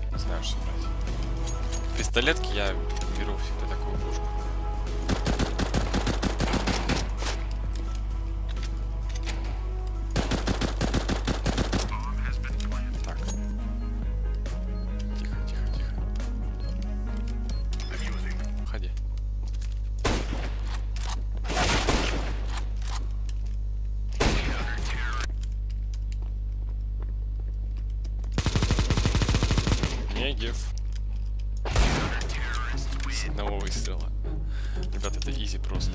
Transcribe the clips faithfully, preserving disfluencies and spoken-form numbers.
Не знаю, что брать. В пистолетке я беру всегда такую пушку. Так. Тихо, тихо, тихо. Ходи. Негев. С одного выстрела. Ребят, это изи просто.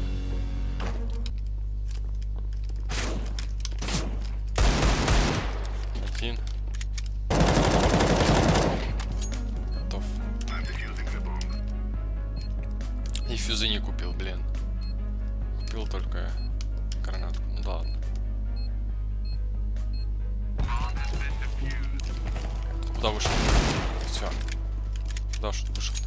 Один. Готов. И фьюзы не купил, блин. Купил только гранатку. Ну да ладно. Куда вышел? Все. Куда что вышел?